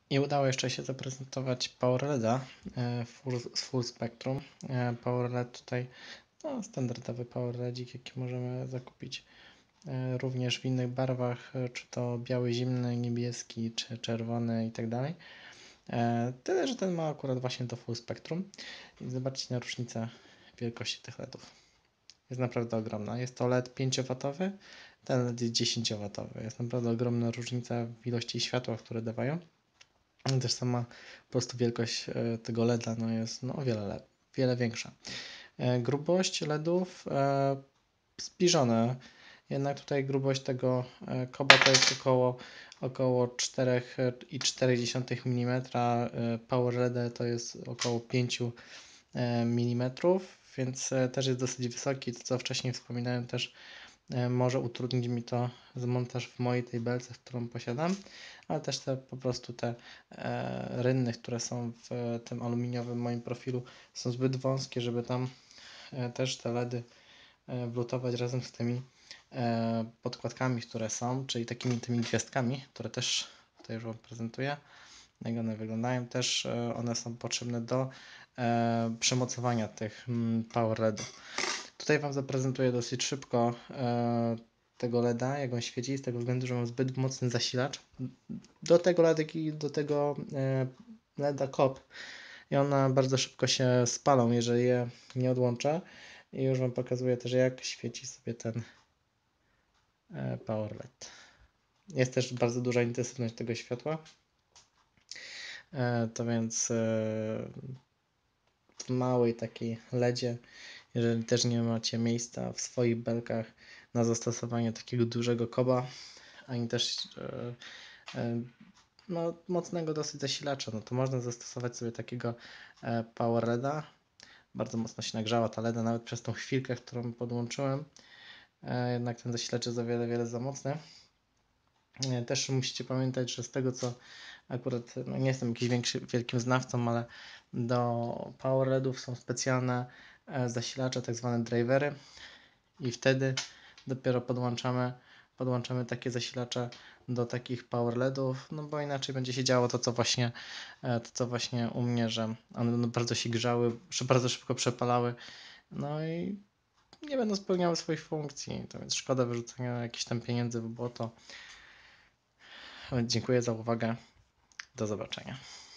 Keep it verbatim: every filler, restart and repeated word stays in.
I udało jeszcze się zaprezentować PowerLEDa full, full Spectrum. PowerLED tutaj no, standardowy PowerLEDzik, jaki możemy zakupić również w innych barwach, czy to biały zimny, niebieski, czy czerwony i tak dalej. Tyle, że ten ma akurat właśnie to full Spectrum. I zobaczcie na różnicę wielkości tych LEDów. Jest naprawdę ogromna. Jest to LED pięciowatowy, ten LED jest dziesięciowatowy. Jest naprawdę ogromna różnica w ilości światła, które dawają. Też sama po prostu wielkość tego LEDa no jest no, o wiele, wiele większa. Grubość LEDów e, zbliżone. Jednak tutaj grubość tego koba to jest około, około cztery i cztery mm, PowerLED to jest około pięć mm, więc też jest dosyć wysoki. To co wcześniej wspominałem, też może utrudnić mi to zmontaż w mojej tej belce, którą posiadam, ale też te po prostu te e, rynny, które są w tym aluminiowym moim profilu, są zbyt wąskie, żeby tam e, też te LEDy e, wlutować razem z tymi e, podkładkami, które są, czyli takimi tymi gwiazdkami, które też tutaj już Wam prezentuję. Jak one wyglądają, też e, one są potrzebne do e, przemocowania tych mm, power LEDów. Tutaj Wam zaprezentuję dosyć szybko e, tego LEDa, jak on świeci, z tego względu, że mam zbyt mocny zasilacz. Do tego LEDa i do tego e, LEDa kop i one bardzo szybko się spalą, jeżeli je nie odłączę. I już Wam pokazuję też, jak świeci sobie ten e, power LED. Jest też bardzo duża intensywność tego światła. E, to więc e, w małej takiej LEDzie, jeżeli też nie macie miejsca w swoich belkach na zastosowanie takiego dużego koba, ani też e, e, no, mocnego dosyć zasilacza, no to można zastosować sobie takiego e, power LEDa. Bardzo mocno się nagrzała ta LEDa, nawet przez tą chwilkę, którą podłączyłem. E, jednak ten zasilacz jest o wiele, wiele za mocny. E, też musicie pamiętać, że z tego co akurat no nie jestem jakimś większy, wielkim znawcą, ale do power LEDów są specjalne zasilacze, tak zwane drivery i wtedy dopiero podłączamy, podłączamy takie zasilacze do takich power LEDów, no bo inaczej będzie się działo to co właśnie, to, co właśnie u mnie, że one bardzo się grzały, bardzo szybko przepalały, no i nie będą spełniały swoich funkcji, to więc szkoda wyrzucenia jakichś tam pieniędzy w błoto. Dziękuję za uwagę. Do zobaczenia.